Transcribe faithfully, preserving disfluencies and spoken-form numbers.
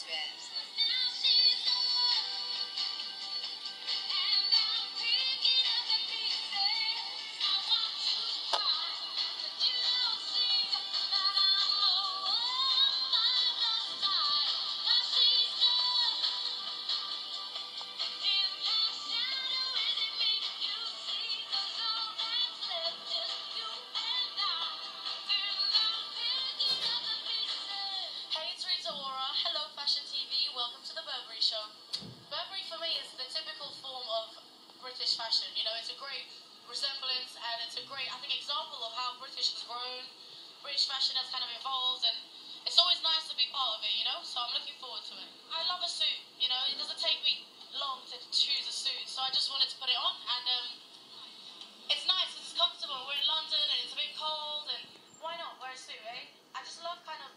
best. Hey, it's Rita Ora. Hello, Fashion T V. Welcome to the Burberry Show. Burberry for me is the typical form of British fashion. You know, it's a great resemblance and it's a great, I think, example of how British has grown. British fashion has kind of evolved and it's always nice to be part of it, you know? So I'm looking forward to it. I love a suit, you know? It doesn't take me long to choose a suit, so I just wanted to put it on and um, it's nice because it's comfortable. We're in London and it's a bit cold and why not wear a suit, eh? I just love kind of